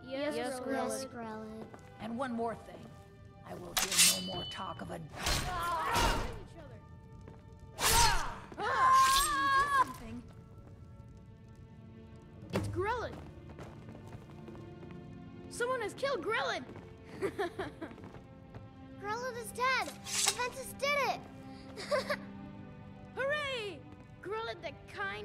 Yes, Grelod. And one more thing. I will hear no more talk of a... It's Grelod! Someone has killed Grelod! Grelod is dead! Aventus did it! Hooray! Grelod the kind